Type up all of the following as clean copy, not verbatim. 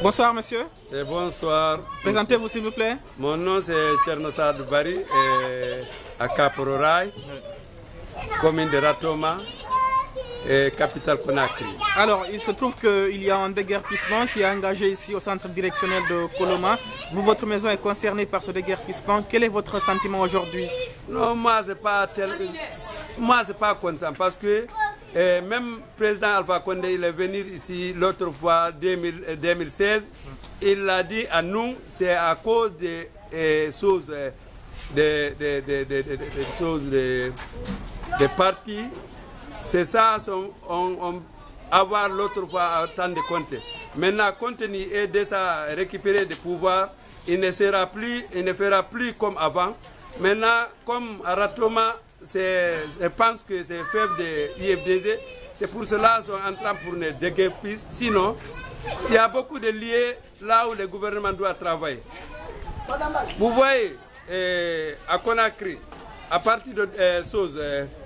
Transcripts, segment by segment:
Bonsoir monsieur. Et bonsoir. Présentez-vous s'il vous plaît. Mon nom c'est Tchernosad Bari, à Kapororaï, commune de Ratoma, et capitale Conakry. Alors, il se trouve qu'il y a un déguerpissement qui est engagé ici au centre directionnel de Koloma. Vous, votre maison est concernée par ce déguerpissement. Quel est votre sentiment aujourd'hui? Non, moi c'est pas content parce que même le président Alpha Condé, il est venu ici l'autre fois, 2016, il a dit à nous, c'est à cause des choses, des partis. C'est ça, on avoir l'autre fois tant de comptes. Maintenant, compte tenu et déjà récupérer des pouvoirs, il ne fera plus comme avant. Maintenant, comme à Ratoma, je pense que c'est fait de l'IFDZ, c'est pour cela qu'ils sont en train pour nous déguerpir. Sinon, il y a beaucoup de liés là où le gouvernement doit travailler. Vous voyez, à Conakry, à partir de choses,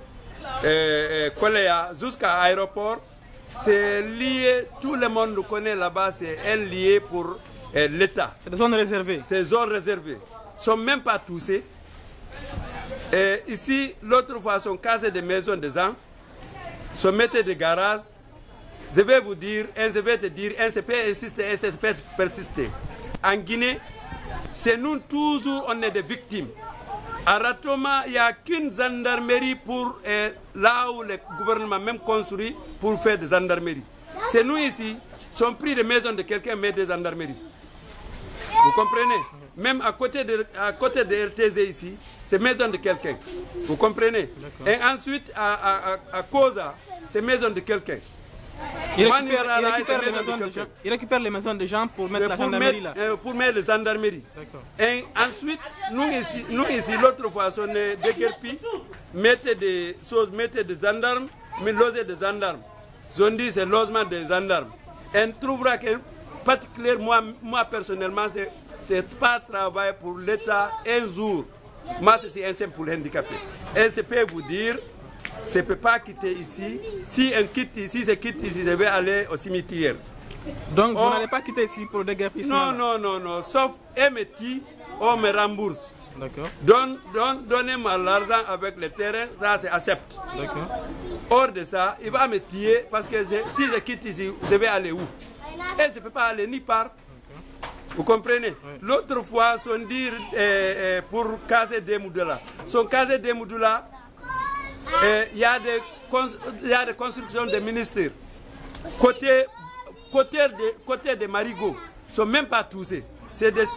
Koléa jusqu'à l'aéroport, c'est lié, tout le monde connaît là-bas, c'est un lié pour l'État. C'est des zones réservées. Ces zones réservées ne sont même pas touchées. Et ici, l'autre fois, sont casés des maisons des gens, sont mettés des garages. Je vais vous dire, je vais te dire, ça peut insister, ça peut persister. En Guinée, c'est nous toujours, on est des victimes. À Ratoma, il n'y a qu'une gendarmerie pour là où le gouvernement même construit pour faire des gendarmeries. C'est nous ici, sont pris des maisons de quelqu'un, mais des gendarmeries. Vous comprenez? Même à côté de RTZ ici, c'est maison de quelqu'un. Vous comprenez? Et ensuite, à Koza, c'est maison de quelqu'un. Il récupère les maisons des gens pour mettre la gendarmerie là. Pour mettre les gendarmeries. Et ensuite, nous ici l'autre fois, on est déguerpis, mettez des choses, mettez des gendarmes, mais loger des gendarmes. On dit c'est logement des gendarmes. Et on trouvera que, particulièrement, moi personnellement, c'est pas travail pour l'État un jour. Moi, c'est un simple pour les handicapés. Et je peux vous dire, je ne peux pas quitter ici. Si on quitte ici, je vais aller au cimetière. Donc vous n'allez pas quitter ici pour le déguerpissement? Non. Sauf un métier, on me rembourse. D'accord. Donnez-moi l'argent avec le terrain, ça c'est accepte. D'accord. Hors de ça, il va me tuer parce que si je quitte ici, je vais aller où? Et je ne peux pas aller ni part. Vous comprenez? Oui. L'autre fois, son dire pour caser des moudoulas. Son caser des moudoulas, il y a des constructions de ministères. Côté des marigots, ils ne sont même pas touchés. C'est des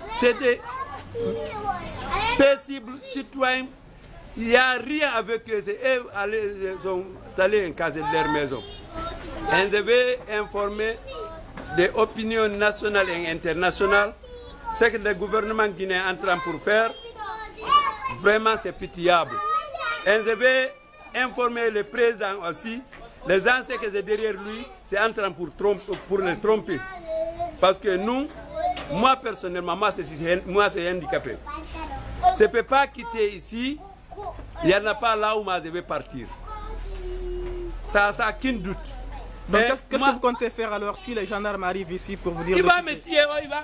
paisibles citoyens. Il n'y a rien avec eux. Ils sont allés caser leur maison. Et je vais informer des opinions nationales et internationales. Ce que le gouvernement guinéen est en train pour faire, vraiment c'est pitiable. Et je vais informer le président aussi. Les gens que c'est derrière lui, c'est en train pour le tromper. Parce que nous, moi personnellement, moi c'est handicapé. Je ne peux pas quitter ici. Il n'y en a pas là où moi je vais partir. Ça qu'un doute. Donc qu'est-ce que vous comptez faire alors si les gendarmes arrivent ici pour vous dire? Il va me tuer,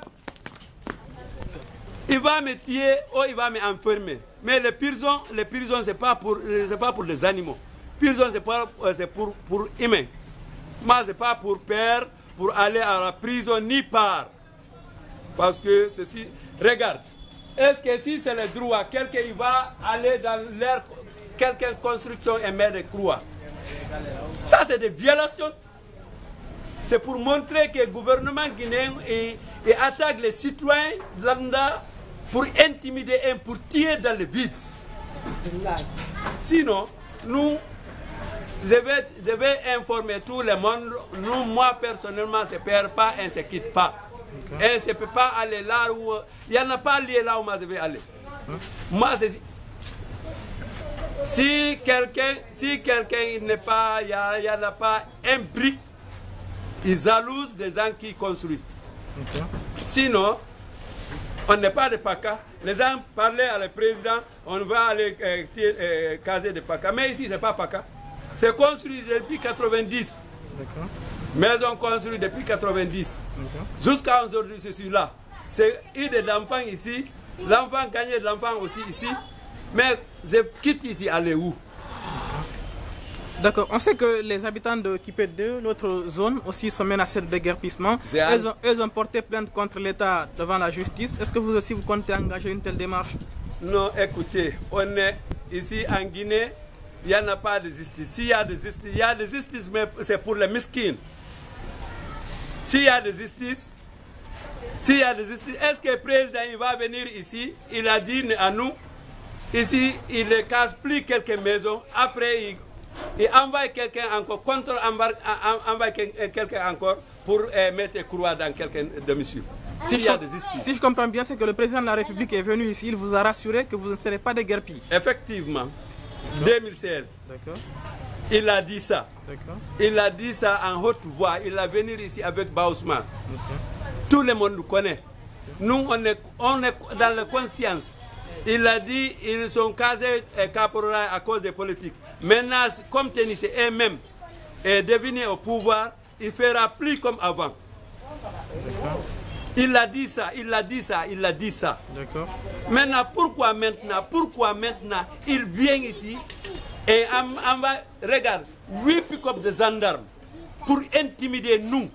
il va me tuer ou il va m'enfermer. Mais les prisons, c'est pas pour les animaux. Prison c'est pour humains. Moi c'est pas pour peur, pour aller à la prison ni part. Parce que ceci, regarde. Est-ce que si c'est le droit, quelqu'un va aller dans leur quelque construction et mettre des croix? Ça c'est des violations. C'est pour montrer que le gouvernement guinéen attaque les citoyens lambda pour intimider et pour tirer dans le vide. Sinon, je vais informer tout le monde. Nous, moi personnellement, je ne perds pas et je ne quitte pas. Et je ne peux pas aller là où... Il n'y en a pas lié là où moi je vais aller. Moi, si quelqu'un il n'y en a pas un brique, ils jalousent des gens qui construisent. Sinon, on n'est pas de PACA. Les gens parlaient à le président, on va aller caser de PACA. Mais ici, ce n'est pas PACA. C'est construit depuis 90. Maison construite depuis 90. Jusqu'à aujourd'hui, je suis là. C'est eu des enfants ici. L'enfant gagne de l'enfant aussi ici. Mais je quitte ici, aller où? D'accord. On sait que les habitants de Kipé 2, l'autre zone, aussi sont menacés de déguerpissement. Ils ont porté plainte contre l'État devant la justice. Est-ce que vous aussi, vous comptez engager une telle démarche? Non, écoutez, on est ici en Guinée, il n'y en a pas de justice. S'il y a de justice, il y a de justice, mais c'est pour les miskines. S'il y a de justice, est-ce que le président il va venir ici? Il a dit à nous, ici, il ne casse plus quelques maisons. Après, il envoie quelqu'un encore, envoie quelqu'un encore pour mettre croix dans quelqu'un domicile. S'il y a de justice. Si je comprends bien, c'est que le président de la République est venu ici, il vous a rassuré que vous ne serez pas déguerpis. Effectivement. 2016. D'accord. Il a dit ça. D'accord. Il a dit ça en haute voix. Il a venu ici avec Baousman. Tout le monde nous connaît. Nous, on est dans la conscience. Il a dit ils sont casés caporal à cause des politiques. Maintenant, comme Ténis eux-mêmes est devenu au pouvoir, il ne fera plus comme avant. Il a dit ça, il a dit ça, il a dit ça. D'accord. Maintenant, pourquoi maintenant il vient ici et on va, regarde, 8 pick-up de gendarmes pour intimider nous.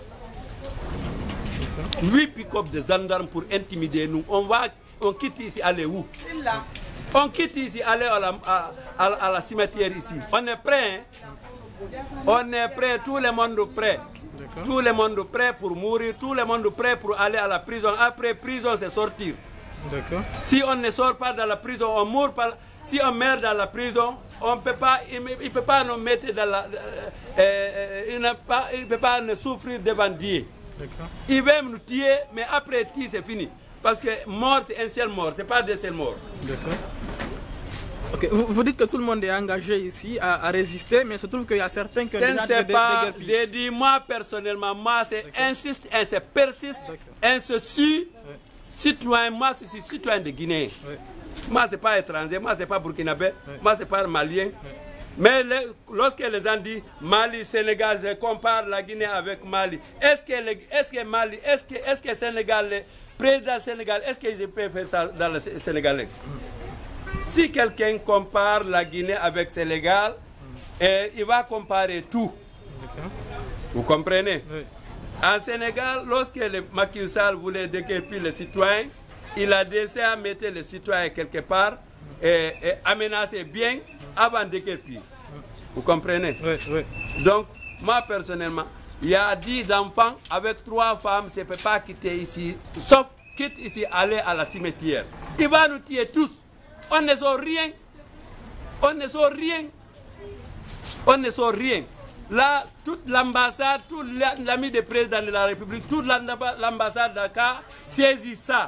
8 pick-up de gendarmes pour intimider nous. On quitte ici, aller où? On quitte ici, aller à la cimetière ici. On est prêt, hein? On est prêt, tout le monde est prêt. Tout le monde est prêt pour mourir, tout le monde est prêt pour aller à la prison. Après prison, c'est sortir. Si on ne sort pas de la prison, on meurt pas. Si on meurt dans la prison, on peut pas, il ne peut pas nous mettre dans la... il ne peut pas nous souffrir devant Dieu. Il va nous tuer, mais après tuer, c'est fini. Parce que mort, c'est un seul mort, ce n'est pas deux seuls morts. Okay. Vous dites que tout le monde est engagé ici à résister, mais il se trouve qu'il y a certains qui ont déjà des déguerpis. J'ai dit, moi personnellement, moi c'est insiste, c'est persiste, se suit, citoyen, moi je suis citoyen de Guinée. Moi c'est pas étranger, moi c'est pas burkinabé, moi c'est pas malien. Mais lorsque les gens disent Mali, Sénégal, je compare la Guinée avec Mali. Est-ce que Mali, est-ce que Sénégal, le président Sénégal, est-ce qu'il peut faire ça dans le Sénégalais? Si quelqu'un compare la Guinée avec le Sénégal, il va comparer tout. Vous comprenez? En Sénégal, lorsque le Macky Sall voulait déguerpir les citoyens, il a déjà à mettre les citoyens quelque part et aménager bien avant de déguerpir. Vous comprenez? Donc, moi personnellement, il y a 10 enfants avec 3 femmes, je ne peux pas quitter ici, sauf quitte ici, aller à la cimetière. Il va nous tuer tous. On ne sort rien. On ne sort rien. On ne sort rien. Là, toute l'ambassade, tout l'ami du président de la République, toute l'ambassade de Dakar saisit ça.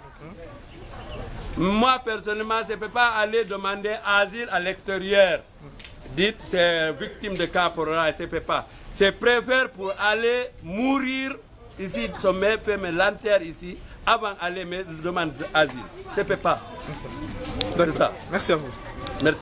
Moi, personnellement, je ne peux pas aller demander asile à l'extérieur. Dites, c'est victime de caporal, je ne peux pas. Je préfère pour aller mourir ici, sommet, faire mes lanternes ici, avant d'aller me demander asile. Je ne peux pas. C'est ça. Merci à vous.